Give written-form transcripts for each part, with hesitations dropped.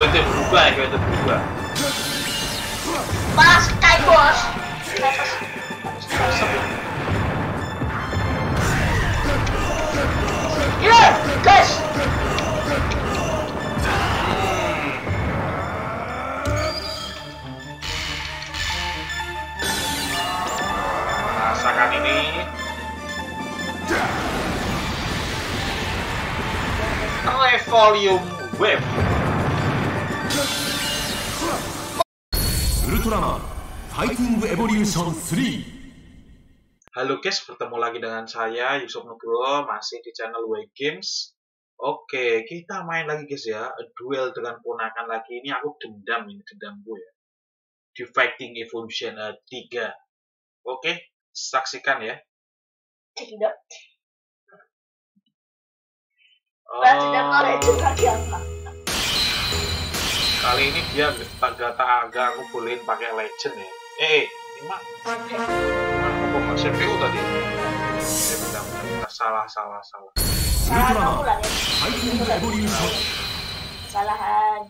Betul berubah ya, betul berubah. Pas kayak bos. Ya, guys. Rasakan ini. Volume Wave. Ultraman Fighting Evolution 3. Halo guys, bertemu lagi dengan saya Yusuf Nugroho, masih di channel Way Games. Oke, kita main lagi guys ya, duel dengan ponakan lagi. Ini aku dendam, ini dendamku ya, di Fighting Evolution 3. Oke, saksikan ya. Tidak. Kali ini dia agak aku bolehin pakai legend ya. Ini mah aku kok CPU tadi. Salah. Ultraman Fighting Evolution. Kesalahan.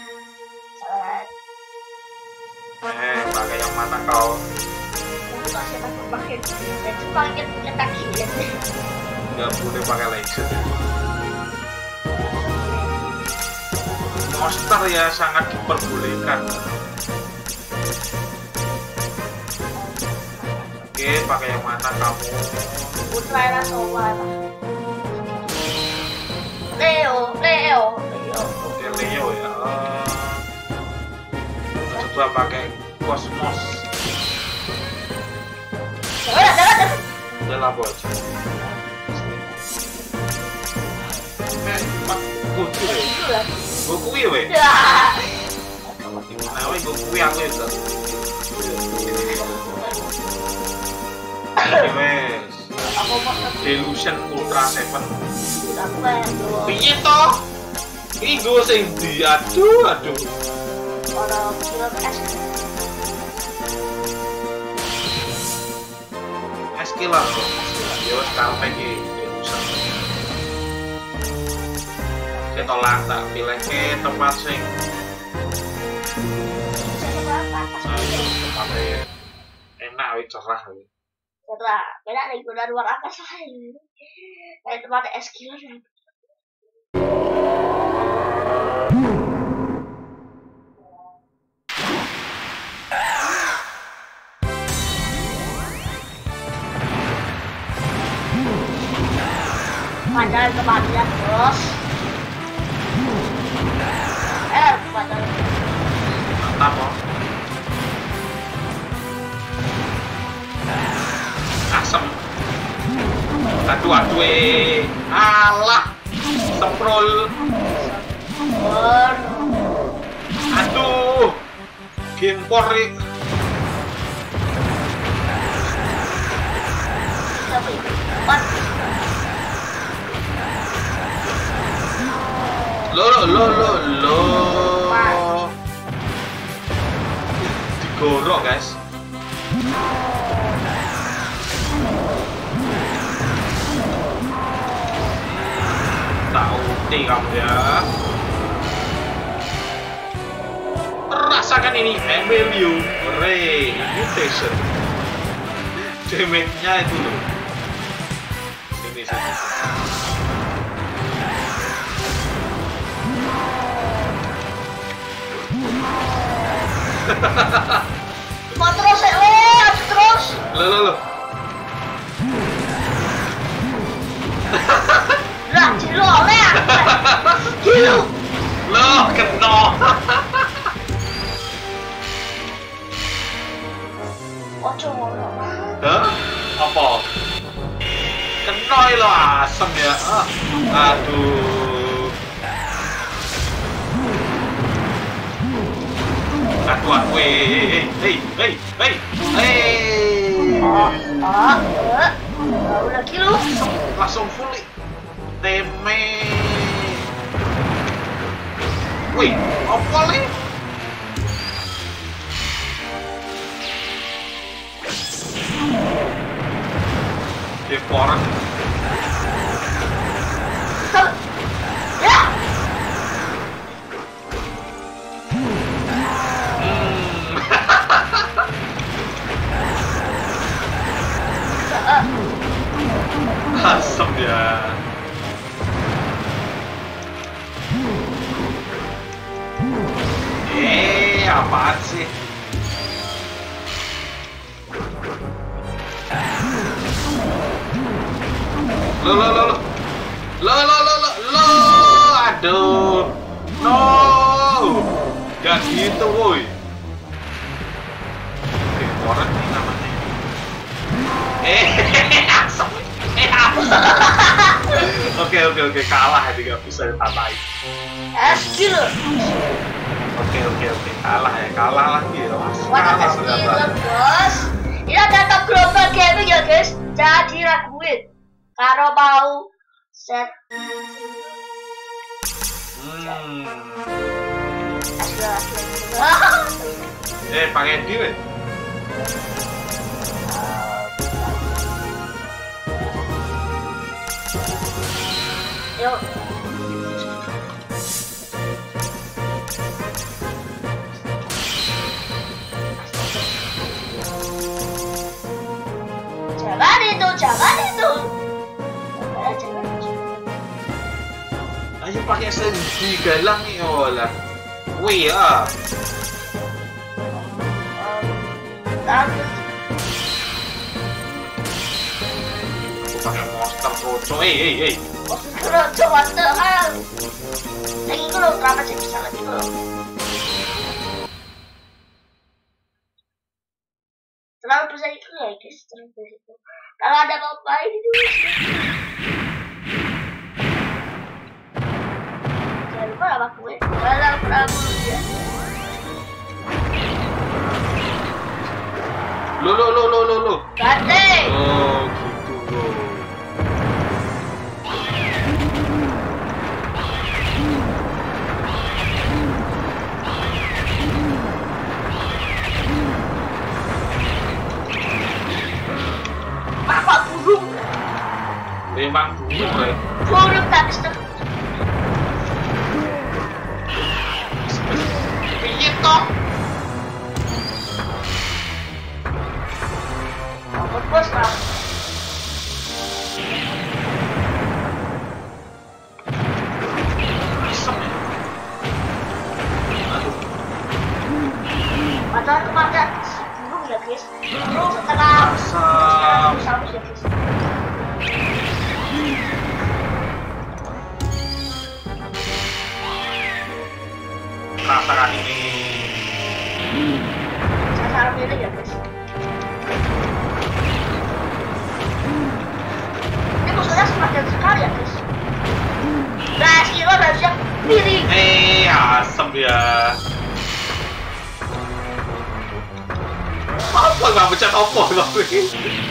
Pakai yang mana kau? Kasih aku pakai. Itu pakai nyetak ini. Nggak boleh pakai legend. Monster ya sangat diperbolehkan. Oke, pakai yang mana kamu? Ultra Solar. Leo. Oke, Leo ya. Coba pakai Cosmos. Jangan. Udah lah bos. Goku ya? Goku ya weh? Nah weh Goku ya weh tuh. Wes. Delusion Ultra 7. Piye toh? Ini gue sing di aduh. Orang kira Skill lah. Ya wes kalpe iki Delusion. Saya tolak tak pilih ke tempat sing tempatnya enak wih cerah wih. cerah. Beda dari kuda luar angkasa ini. Kayak tempat es kilo ya. Padahal kebalian bos. Padahal Mantap kok. Asem. Aduh alah semprol. Aduh gimpor nih. Lo digorok guys. Tahu kamu ya. Rasakan ini Emilio Ray Mutation. Damage-nya itu loh. Sini. mau terus terus. Lo. Lah, cilo ya. Cilo. Lo kena. Ojo ngono. Hah? Apa? Kena lo asem ya. Aduh. Hey. Udah kilo. Langsung fully. Teme. Wih, apa nih? Devoran. Ya. Asem ya. Apaan sih? Lo. Aduh. No. Gak gitu, woi. Orang nih namanya. Asem. Oke, kalah ya, gak bisa ditatain. Skill. Oke, kalah lagi ya. Kalah sudah, bos. Ini ada global gaming ya, guys. Jadi raguin. Kalau mau set. Pakai duit. Yuk. Jangan itu. Ayo pakai SMG galang nih, olah. Wih ya. Aku pakai monster kocok. Monster kocok, what the hell? Lagi itu loh, kenapa sih bisa lagi loh? Terlalu besar itu ya guys, terlalu besar itu. Kalau ada apa-apa ini dulu. Jangan lupa nama gue. Kalau Prabu ya. Lo. Gante. Oh gitu loh. Memang burung ya. Burung tak bisa. Piye toh? Bos lah. Asem ya. Padahal kemarin burung ya guys. Burung setengah. Asam ya guys. Rasakan ini. Sasaran ini ya guys. Ini musuhnya semakin sekali ya guys. Berhasil miring. Asem ya. Apa nggak pecat apa tapi?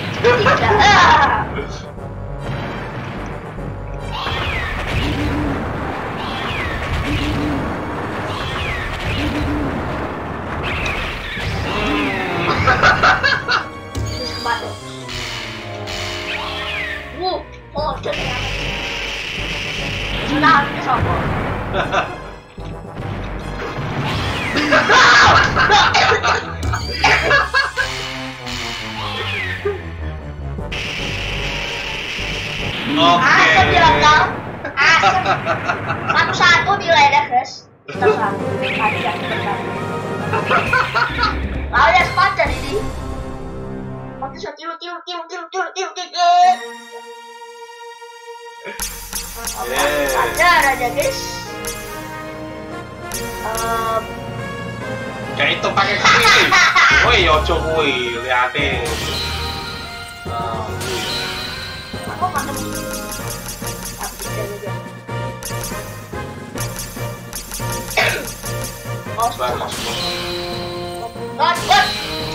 Asem bilang kau. Asem. Satu nilainya guys. Satu. Lalu ya sepadan ini. Waktu saya tiru. Ajar aja guys. Kayak itu pakai kaki. Woi, ojo kuwi, liate. Aku makan. Balas. Bos.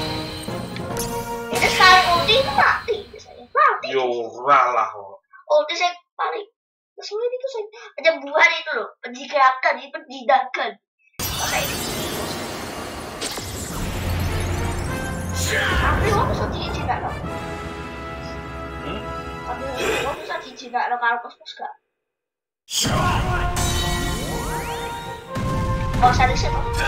Ini sekali ulti itu mati saya. Mati. Yo, ralah. Ulti saya paling kesulitan itu saya penyembuhan itu loh, penjidakan. Masa ini. Tapi lo bisa dijinak loh. Tapi lo bisa dijinak loh kalau kos gak. Oh, serius ya, Bang?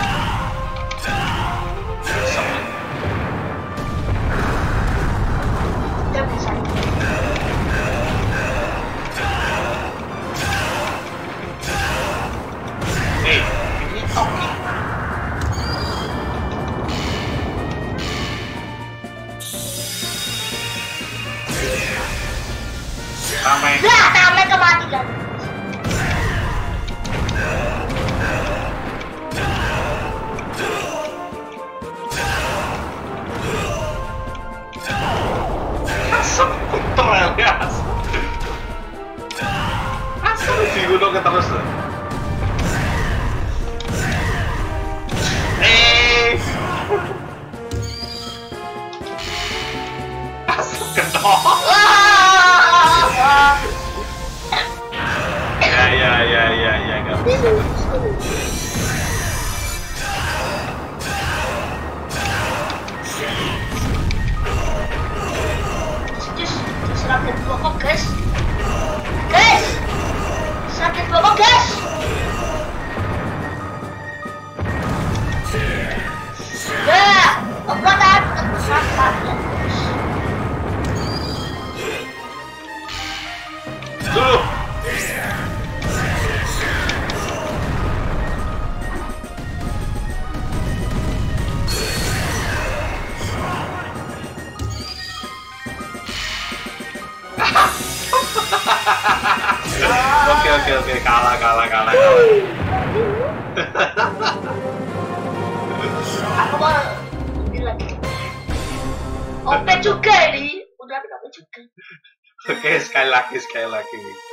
Dia bisa. Serap dan bokok guys. Guys, serap dan bokok guys. Ya, obratan kesehatan. Dulu. Oke, kalah. Aku mau ambil lagi. OP juga ini. Udah OP juga. Oke, sekali lagi.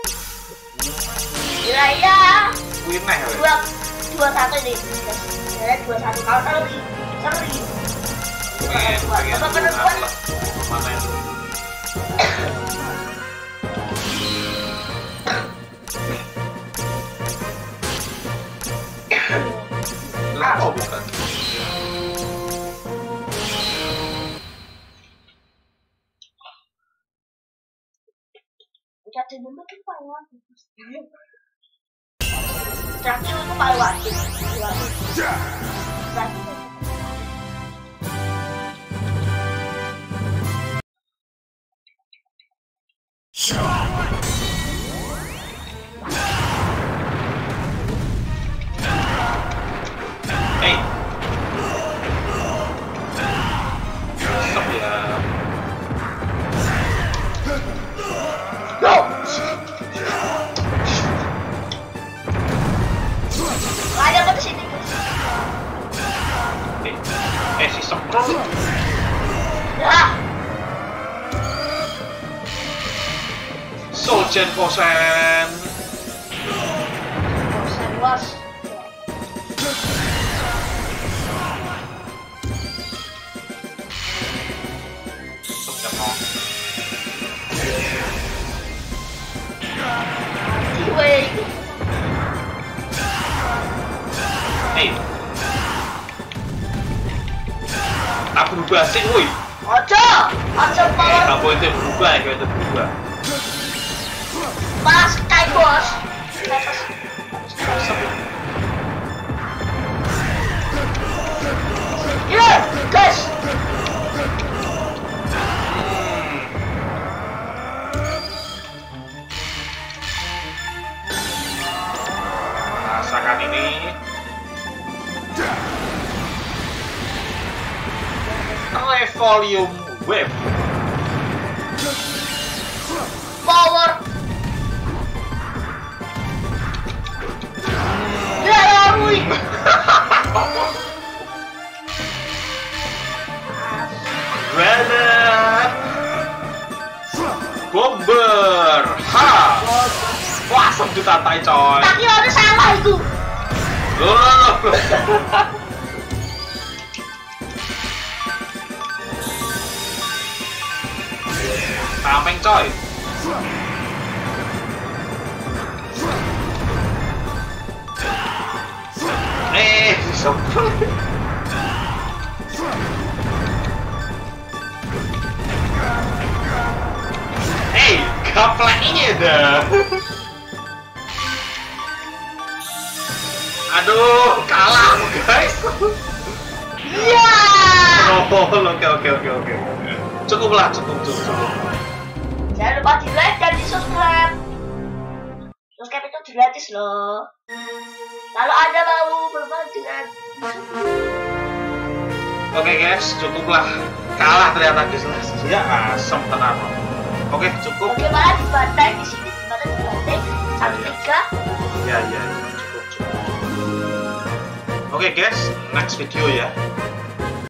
Ya. Win nih. 2-1 ini. Ya 2-1 kalau seru nih. Pengen mana itu? Oh bukan. Jadi dulu kan paling wajib. Jadi itu paling wajib. Hey. Stop ya. Go! Ada apa di sini? Si semprot. Ya. Soljen Kosen. Was. Hey. Aku berubah sih, woi. Ojo power. Kamu itu berubah. Pas kayak bos. Ya, guys. Rasakan ini. Volume wave. Power. Ya, woi. Granat. Bomber. Ha. Langsung ditatai coy. Tapi harus salah itu. Loh. Tameng coy. Semprot. Gapleknya dah. Aduh, kalah guys. Iya. Oke. Cukup. Jangan lupa di like dan di subscribe. Subscribe itu gratis loh. Kalau Anda mau berbagi dengan Oke guys, cukuplah. Kalah ternyata guys. Ya asem tenan. Oke, cukup. Bagaimana dibantai di sini? Gimana dibantai? 1-3. Ya, cukup. Oke guys, next video ya.